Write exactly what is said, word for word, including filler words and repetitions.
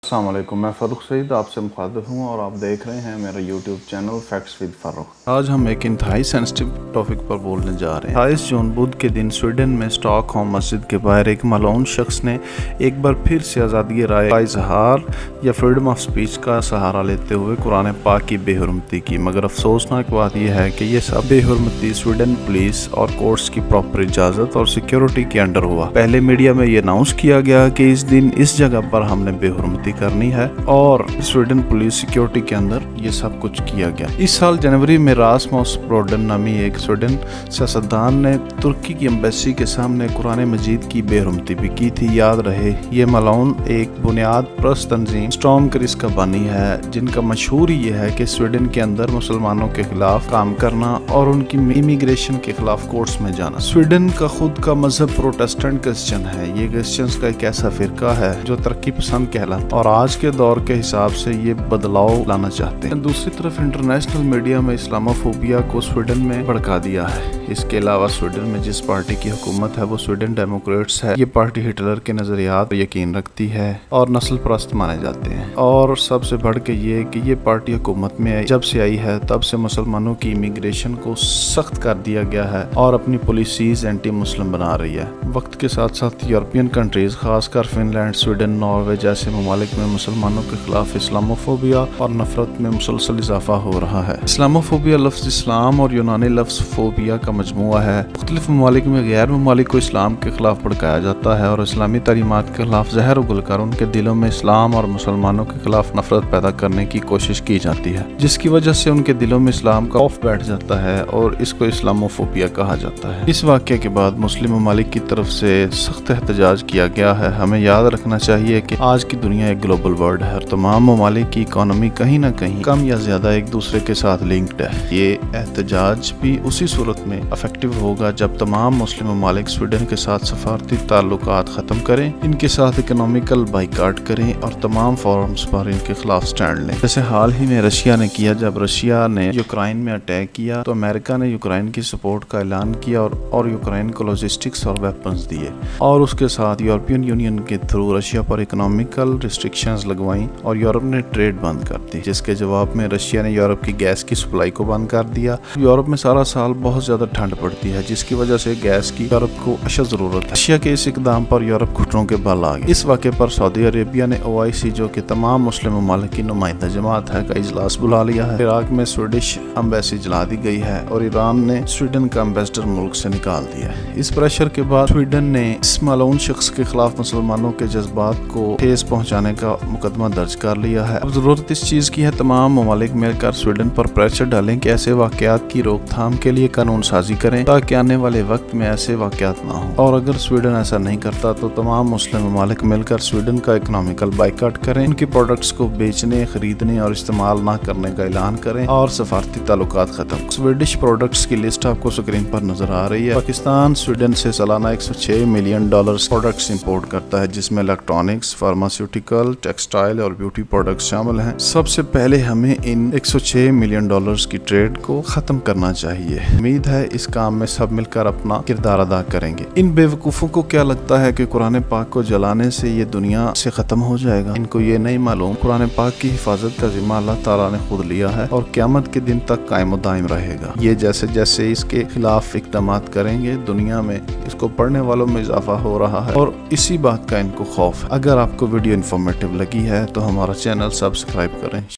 अस्सलाम वालेकुम, मैं फ़ारूक सईद आपसे मुखातिब हूँ और आप देख रहे हैं मेरा YouTube channel facts with Farooq. आज हम एक इंतहाई सेंसिटिव टॉपिक पर बोलने जा रहे हैं। अट्ठाईस जून बुध के दिन स्वीडन में स्टॉकहोम मस्जिद के बाहर एक मलऊन शख्स ने एक बार फिर से आज़ादी राय का इजहार या फ्रीडम ऑफ स्पीच का सहारा लेते हुए कुरान पाक की बेहुरमती की। मगर अफसोसनाक बात यह है कि ये सब बेहुरमती स्वीडन पुलिस और कोर्ट्स की प्रॉपर इजाज़त और सिक्योरिटी के अंडर हुआ। पहले मीडिया में ये अनाउंस किया गया कि इस दिन इस जगह पर हमने बेहुरमती करनी है और स्वीडन पुलिस सिक्योरिटी के अंदर ये सब कुछ किया गया। इस साल जनवरी में रासमस ब्रोडन नामी एक स्वीडन सियासतदान ने तुर्की की एम्बेसी के सामने कुरान मजीद की बेहुरमती भी की थी। याद रहे ये मलऊन एक बुनियाद परस्त तंजीम स्टॉर्म क्रिस का बानी है, जिनका मशहूर ये है कि स्वीडन के अंदर मुसलमानों के खिलाफ काम करना और उनकी इमिग्रेशन के खिलाफ कोर्ट्स में जाना। स्वीडन का खुद का मजहब प्रोटेस्टेंट क्रिश्चियन है। ये क्रिश्चियंस का एक ऐसा फिरका है जो तरक्की पसंद कहलाता और आज के दौर के हिसाब से ये बदलाव लाना चाहते हैं। दूसरी तरफ इंटरनेशनल मीडिया में इस्लामोफोबिया को स्वीडन में भड़का दिया है। इसके अलावा स्वीडन में जिस पार्टी की हुकूमत है वो स्वीडन डेमोक्रेट्स है। ये पार्टी हिटलर के नजरियात पर यकीन रखती है और नस्ल परस्त माने जाते हैं। और सबसे बढ़ के ये कि ये पार्टी हुकूमत में आई जब से आई है तब से मुसलमानों की इमिग्रेशन को सख्त कर दिया गया है और अपनी पॉलिसीज एंटी मुस्लिम बना रही है। वक्त के साथ साथ यूरोपियन कंट्रीज खासकर फिनलैंड, स्वीडन, नॉर्वे जैसे ममालिक में मुसलमानों के खिलाफ इस्लामोफोबिया और नफरत में मुसलसल इजाफा हो रहा है। इस्लामोफोबिया लफ्ज इस्लाम और यूनानी लफ्ज फोबिया का मजमुआ है। मुख्तलिफ ममालिक में गैर ममालिक को इस्लाम के खिलाफ भड़काया जाता है और इस्लामी तालीमात के खिलाफ जहर उगलकर उनके दिलों में इस्लाम और मुसलमानों के खिलाफ नफरत पैदा करने की कोशिश की जाती है, जिसकी वजह से उनके दिलों में इस्लाम का खौफ बैठ जाता है और इसको इस्लामोफोबिया कहा जाता है। इस वाक़े के बाद मुस्लिम ममालिक की तरफ से सख्त एहतजाज किया गया है। हमें याद रखना चाहिए कि आज की दुनिया एक ग्लोबल वर्ल्ड है और तमाम ममालिक की इकोनॉमी कहीं ना कहीं कम या ज्यादा एक दूसरे के साथ लिंक्ड है। ये एहतजाज भी उसी सूरत में इफेक्टिव होगा जब तमाम मुस्लिम ममालिक स्वीडन के साथ सफारती ताल्लुकात खत्म करें, इनके साथ इकोनॉमिकल बाइकाट करें और तमाम फोरम्स पर इनके खिलाफ स्टैंड लें। जैसे हाल ही में रशिया ने किया। जब रशिया ने यूक्रेन में अटैक किया तो अमेरिका ने यूक्रेन की सपोर्ट का ऐलान किया और, और यूक्रेन को लॉजिस्टिक्स और वेपन्स दिए और उसके साथ यूरोपियन यूनियन के थ्रू रशिया पर इकोनॉमिकल रिस्ट्रिक्शंस लगवाई और यूरोप ने ट्रेड बंद कर दी, जिसके जवाब में रशिया ने यूरोप की गैस की सप्लाई को बंद कर दिया। यूरोप में सारा साल बहुत ज्यादा ठंड पड़ती है, जिसकी वजह से गैस की यूरोप को अशद जरूरत है। रशिया के इस इकदाम पर यूरोप घुटनों के बल आ गए। इस वाक़े पर सऊदी अरेबिया ने ओ आई सी, जो कि तमाम मुस्लिम ममालिक की नुमाइंदा जमात है, का इजलास बुला लिया है। इराक में स्वीडिश एम्बेसी जला दी गई है और ईरान ने स्वीडन का एम्बेसडर मुल्क से निकाल दिया है। इस प्रेशर के बाद स्वीडन ने इस मलऊन शख्स के खिलाफ मुसलमानों के जज्बात को ठेस पहुंचाने का मुकदमा दर्ज कर लिया है। अब जरूरत इस चीज की है तमाम ममालिक मिलकर स्वीडन पर प्रेशर डालें कि ऐसे वाकयात की रोकथाम के लिए कानून साजी करें ताकि आने वाले वक्त में ऐसे वाकयात ना हो। और अगर स्वीडन ऐसा नहीं करता तो तमाम मुस्लिम ममालिक मिलकर स्वीडन का इकोनॉमिकल बाइकाट करें, उनके प्रोडक्ट्स को बेचने, खरीदने और इस्तेमाल ना करने का ऐलान करें और सफारती ताल्लुकात खत्म। स्वीडिश प्रोडक्ट्स की लिस्ट आपको स्क्रीन पर नजर आ रही है। पाकिस्तान स्वीडन से सालाना एक सौ छह मिलियन डॉलर प्रोडक्ट्स इंपोर्ट करता है, जिसमें इलेक्ट्रॉनिक्स, फार्मास्यूटिकल, टेक्सटाइल और ब्यूटी प्रोडक्ट्स शामिल हैं। सबसे पहले हमें इन एक सौ छह मिलियन डॉलर्स की ट्रेड को खत्म करना चाहिए। उम्मीद है इस काम में सब मिलकर अपना किरदार अदा करेंगे। इन बेवकूफों को क्या लगता है कि कुरान पाक को जलाने से ये दुनिया से खत्म हो जाएगा? इनको ये नहीं मालूम कुरान पाक की हिफाजत का जिम्मा अल्लाह ताला ने खुद लिया है और क़यामत के दिन तक कायम दायम रहेगा। ये जैसे जैसे इसके खिलाफ इक़दामात करेंगे, दुनिया में इसको पढ़ने वालों में इजाफा हो रहा है और इसी बात का इनको खौफ है। अगर आपको वीडियो इन्फॉर्मेटिव लगी है तो हमारा चैनल सब्सक्राइब करें।